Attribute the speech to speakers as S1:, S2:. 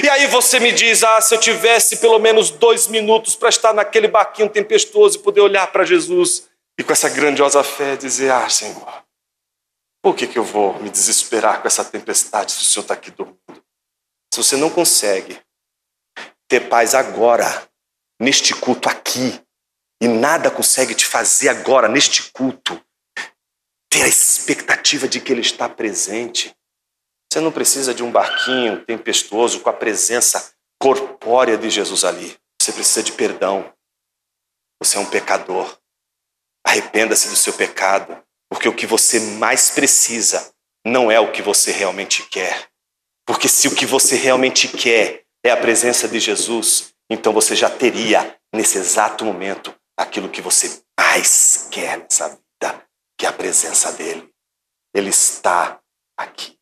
S1: E aí você me diz, se eu tivesse pelo menos 2 minutos para estar naquele barquinho tempestuoso e poder olhar para Jesus e com essa grandiosa fé dizer, Senhor, por que eu vou me desesperar com essa tempestade se o Senhor está aqui dormindo? Se você não consegue ter paz agora, neste culto aqui, e nada consegue te fazer agora, neste culto, ter a expectativa de que Ele está presente, você não precisa de um barquinho tempestuoso com a presença corpórea de Jesus ali. Você precisa de perdão. Você é um pecador. Arrependa-se do seu pecado, porque o que você mais precisa não é o que você realmente quer. Porque se o que você realmente quer é a presença de Jesus, então você já teria, nesse exato momento, aquilo que você mais quer nessa vida, que é a presença dele. Ele está aqui.